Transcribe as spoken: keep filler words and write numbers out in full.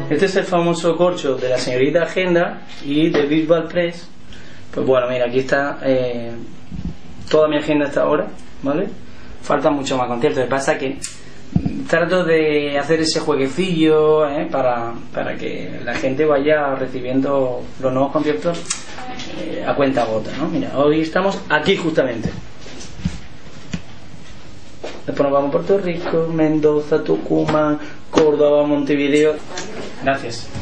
Este es el famoso corcho de la señorita Agenda y de Virtual Press. Pues bueno, mira, aquí está eh, toda mi agenda hasta ahora, ¿vale? Falta mucho más conciertos. Lo que pasa es que trato de hacer ese jueguecillo ¿eh? para, para que la gente vaya recibiendo los nuevos conciertos eh, a cuenta gota, ¿no? Mira, hoy estamos aquí justamente. Después nos vamos a Puerto Rico, Mendoza, Tucumán, Córdoba, Montevideo. Gracias.